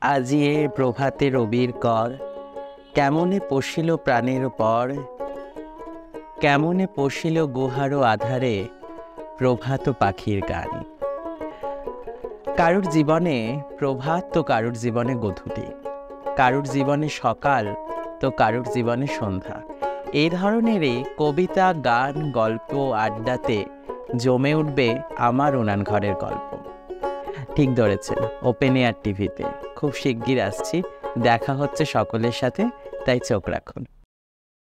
আজি এ প্রভাতে রবির কর, কেমনে পশিল প্রাণের পর, কেমনে পশিল গুহারো আধারে প্রভাত পাখির গান। কারুর জীবনে প্রভাত তো কারুর জীবনে গোধূলি, কারুর জীবনে সকাল তো কারুর জীবনে সন্ধ্যা। এই ধরনেরই কবিতা, গান, গল্প আড্ডাতে জমে উঠবে আমার উনান ঘরের গল্প। ঠিক ধরেছেন, ওপেন এয়ার টিভিতে খুব শিগগির আসছি। দেখা হচ্ছে সকলের সাথে, তাই চোখ রাখুন।